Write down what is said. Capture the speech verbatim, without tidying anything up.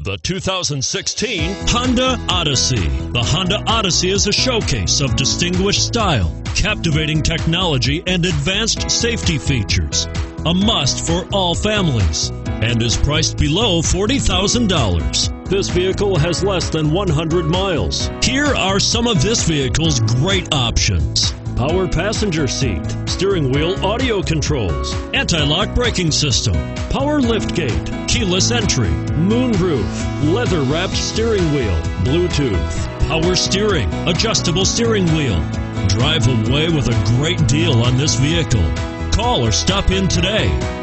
The two thousand sixteen Honda Odyssey. The Honda Odyssey is a showcase of distinguished style, captivating technology, and advanced safety features. A must for all families, and is priced below forty thousand dollars. This vehicle has less than one hundred miles. Here are some of this vehicle's great options: power passenger seat, steering wheel audio controls, anti-lock braking system, power liftgate, keyless entry, moonroof, leather-wrapped steering wheel, Bluetooth, power steering, adjustable steering wheel. Drive away with a great deal on this vehicle. Call or stop in today.